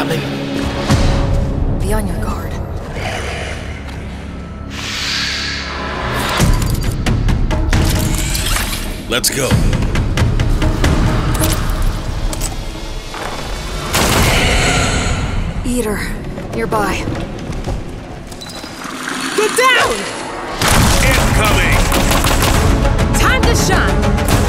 coming. Be on your guard. Let's go. Eater, nearby. Get down! Incoming! Time to shine!